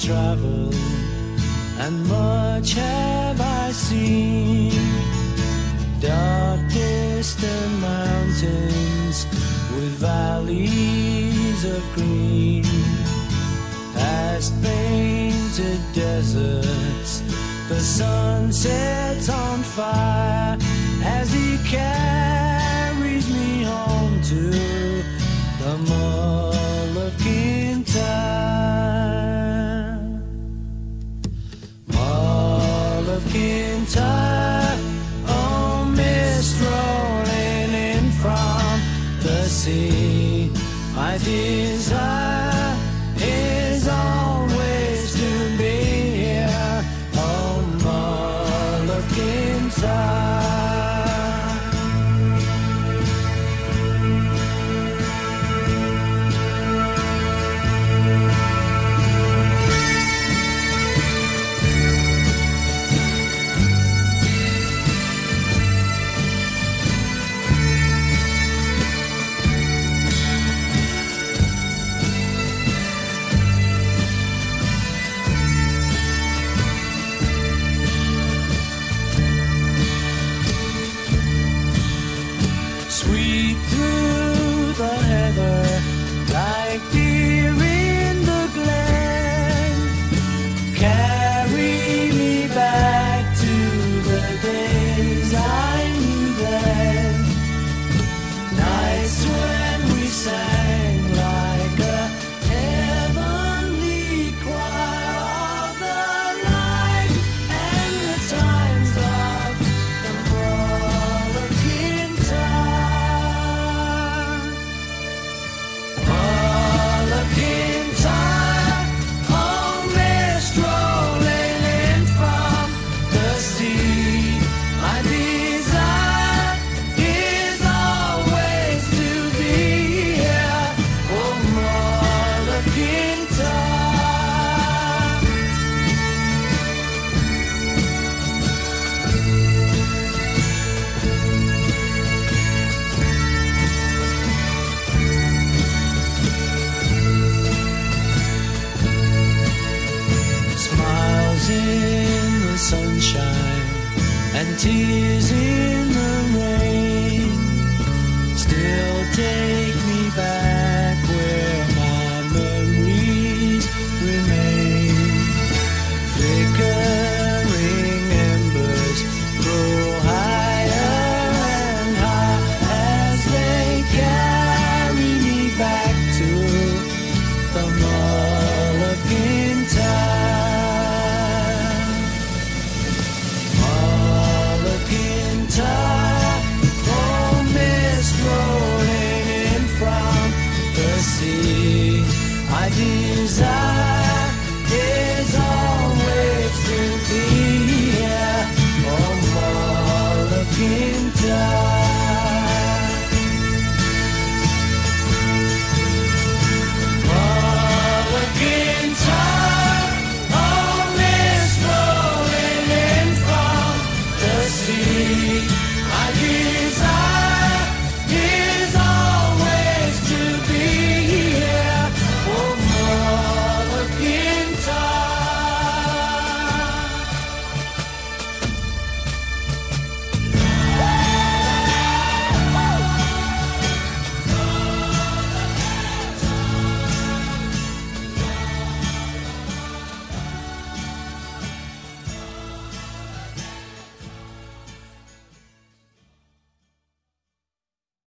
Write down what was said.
traveled and much have I seen. Dark distant mountains with valleys of green, past painted deserts, the sun sets on fire as he carries me home to the Mull of Kintyre. Mull of Kintyre, oh mist rolling in from the sea, my desire is always to be here, oh Mull of Kintyre. Sweep through the heather like deer in the glen, carry me back to the days I knew then, nights when we sang like a heavenly choir of the night, and the times of the Mull of Kintyre. Mull of Kintyre, oh mist rolling in from the sea, my desire is always to be here, oh Mull of Kintyre. Smiles in the sunshine and tears in the rain still take me back where my memories remain. Flickering embers grow higher and high as they carry me back to the Mull of Kintyre. Mull of Kintyre, oh mist rolling in from the sea, my desire